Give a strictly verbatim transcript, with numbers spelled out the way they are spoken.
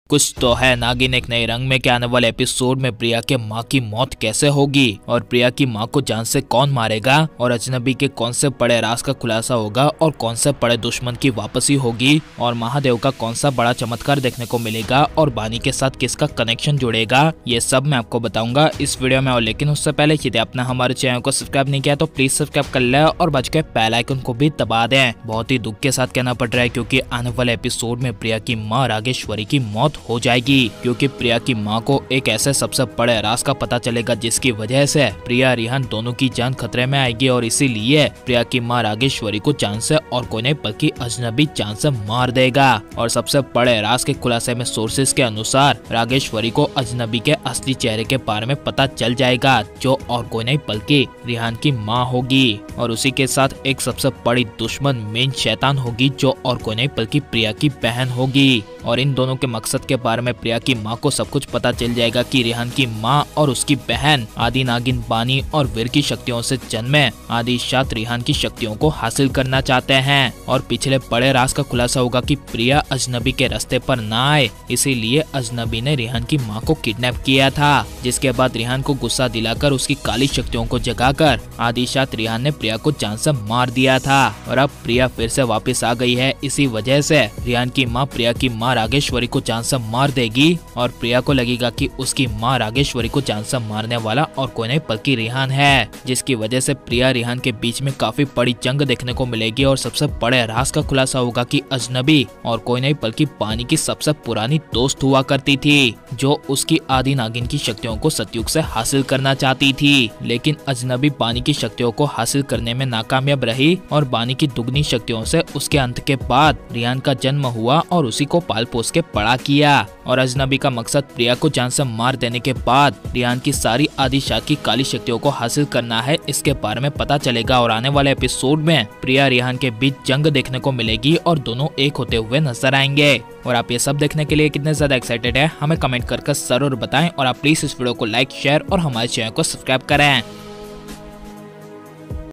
कुछ तो है नागिन एक नए रंग में के आने वाले एपिसोड में प्रिया के माँ की मौत कैसे होगी और प्रिया की माँ को जान से कौन मारेगा और अजनबी के कौन से बड़े राज का खुलासा होगा और कौन से बड़े दुश्मन की वापसी होगी और महादेव का कौन सा बड़ा चमत्कार देखने को मिलेगा और बानी के साथ किसका कनेक्शन जुड़ेगा, ये सब मैं आपको बताऊंगा इस वीडियो में। और लेकिन उससे पहले यदि आपने हमारे चैनल को सब्सक्राइब नहीं किया तो प्लीज सब्सक्राइब कर ले और बज के बेल आइकन को भी दबा दें। बहुत ही दुख के साथ कहना पड़ रहा है क्योंकि आने वाले एपिसोड में प्रिया की माँ रागेश्वरी की मौत हो जाएगी, क्योंकि प्रिया की माँ को एक ऐसे सबसे बड़े राज का पता चलेगा जिसकी वजह से प्रिया रिहान दोनों की जान खतरे में आएगी और इसीलिए प्रिया की माँ रागेश्वरी को जान से और कोई नहीं बल्कि अजनबी जान से मार देगा। और सबसे बड़े राज के खुलासे में सोर्सेज के अनुसार रागेश्वरी को अजनबी के असली चेहरे के बारे में पता चल जाएगा, जो और कोई नहीं बल्कि रिहान की माँ होगी और उसी के साथ एक सबसे बड़ी दुश्मन मेन शैतान होगी जो और कोई नहीं बल्कि प्रिया की बहन होगी। और इन दोनों के मकसद के बारे में प्रिया की माँ को सब कुछ पता चल जाएगा कि रिहान की माँ और उसकी बहन आदि नागिन बानी और वीर की शक्तियों से जन्मे आदि शात रिहान की शक्तियों को हासिल करना चाहते हैं। और पिछले बड़े राज का खुलासा होगा कि प्रिया अजनबी के रास्ते पर ना आए, इसीलिए अजनबी ने रिहान की माँ को किडनैप किया था, जिसके बाद रिहान को गुस्सा दिलाकर उसकी काली शक्तियों को जगाकर आदिशात रिहान ने प्रिया को जान से मार दिया था। और अब प्रिया फिर से वापस आ गई है, इसी वजह से रिहान की माँ प्रिया की माँ रागेश्वरी को जान से मार देगी और प्रिया को लगेगा कि उसकी माँ रागेश्वरी को जान से मारने वाला और कोई नहीं बल्कि रिहान है, जिसकी वजह से प्रिया रिहान के बीच में काफी बड़ी जंग देखने को मिलेगी। और सबसे बड़े राज का खुलासा होगा कि अजनबी और कोई नहीं बल्कि बानी की सबसे पुरानी दोस्त हुआ करती थी, जो उसकी आदि नागिन की शक्तियों को सतयुग से हासिल करना चाहती थी, लेकिन अजनबी बानी की शक्तियों को हासिल करने में नाकामयाब रही और बानी की दुगनी शक्तियों से उसके अंत के बाद रिहान का जन्म हुआ और उसी को पाल पोस के बड़ा किया। और अजनबी का मकसद प्रिया को जान से मार देने के बाद रिहान की सारी आदिशात की काली शक्तियों को हासिल करना है, इसके बारे में पता चलेगा। और आने वाले एपिसोड में प्रिया रिहान के बीच जंग देखने को मिलेगी और दोनों एक होते हुए नजर आएंगे। और आप ये सब देखने के लिए कितने ज्यादा एक्साइटेड है हमें कमेंट करके जरूर बताएं और आप प्लीज इस वीडियो को लाइक शेयर और हमारे चैनल को सब्सक्राइब करें।